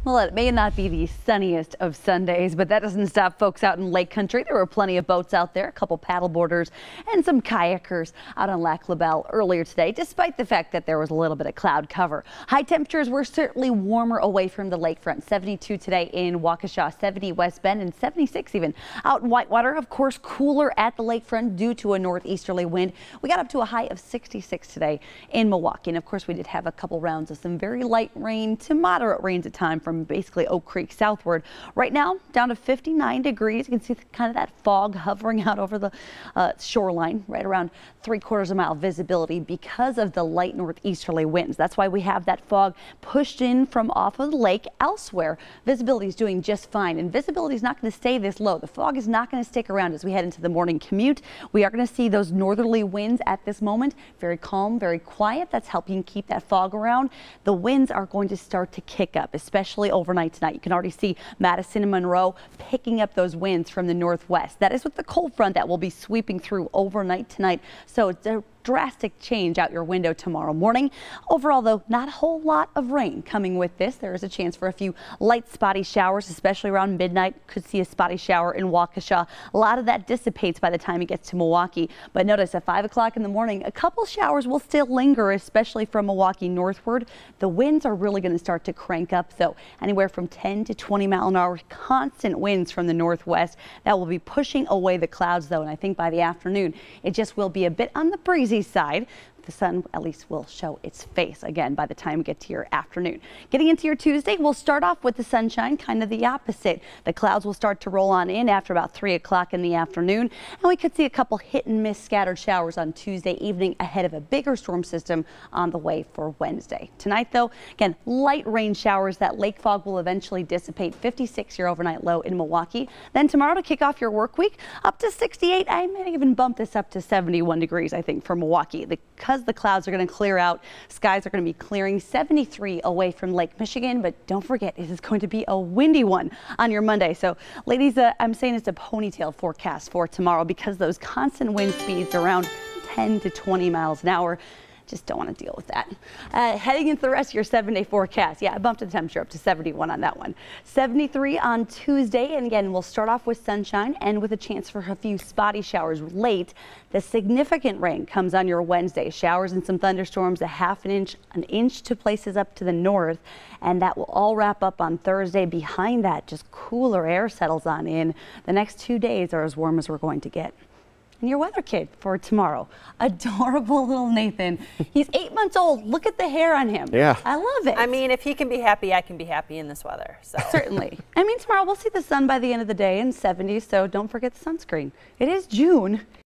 Well, it may not be the sunniest of Sundays, but that doesn't stop folks out in Lake Country. There were plenty of boats out there, a couple paddle boarders and some kayakers out on Lac La Belle earlier today, despite the fact that there was a little bit of cloud cover. High temperatures were certainly warmer away from the lakefront. 72 today in Waukesha, 70 West Bend, and 76 even out in Whitewater. Of course, cooler at the lakefront due to a northeasterly wind. We got up to a high of 66 today in Milwaukee. And of course, we did have a couple rounds of some very light rain to moderate rains at times from basically Oak Creek southward. Right now down to 59 degrees. You can see kind of that fog hovering out over the shoreline, right around 3/4 mile visibility because of the light northeasterly winds. That's why we have that fog pushed in from off of the lake. Elsewhere, visibility is doing just fine, and visibility is not going to stay this low. The fog is not going to stick around as we head into the morning commute. We are going to see those northerly winds at this moment. Very calm, very quiet. That's helping keep that fog around. The winds are going to start to kick up, especially overnight tonight. You can already see Madison and Monroe picking up those winds from the northwest. That is with the cold front that will be sweeping through overnight tonight. So it's a drastic change out your window tomorrow morning. Overall, though, not a whole lot of rain coming with this. There is a chance for a few light spotty showers, especially around midnight. Could see a spotty shower in Waukesha. A lot of that dissipates by the time it gets to Milwaukee. But notice at 5 o'clock in the morning, a couple showers will still linger, especially from Milwaukee northward. The winds are really going to start to crank up, though. Anywhere from 10 to 20 mile an hour, constant winds from the northwest. That will be pushing away the clouds, though. And I think by the afternoon, it just will be a bit on the breezy side. The sun at least will show its face again by the time we get to your afternoon. Getting into your Tuesday, we'll start off with the sunshine, kind of the opposite. The clouds will start to roll on in after about 3 o'clock in the afternoon, and we could see a couple hit and miss scattered showers on Tuesday evening ahead of a bigger storm system on the way for Wednesday. Tonight, though, again, light rain showers. That lake fog will eventually dissipate. 56 your overnight low in Milwaukee. Then tomorrow to kick off your work week, up to 68. I may even bump this up to 71 degrees, I think, for Milwaukee. Because the clouds are going to clear out, skies are going to be clearing. 73 away from Lake Michigan, but don't forget it is going to be a windy one on your Monday. So ladies, I'm saying it's a ponytail forecast for tomorrow because those constant wind speeds around 10 to 20 miles an hour. Just don't want to deal with that. Heading into the rest of your 7-day forecast. Yeah, I bumped the temperature up to 71 on that one. 73 on Tuesday. And again, we'll start off with sunshine and with a chance for a few spotty showers late. The significant rain comes on your Wednesday. Showers and some thunderstorms, an inch to places up to the north. And that will all wrap up on Thursday. Behind that, just cooler air settles on in. The next 2 days are as warm as we're going to get. And your weather kid for tomorrow, adorable little Nathan. He's 8 months old. Look at the hair on him. Yeah. I love it. I mean, if he can be happy, I can be happy in this weather. So. Certainly. I mean, tomorrow we'll see the sun by the end of the day in 70s, so don't forget the sunscreen. It is June.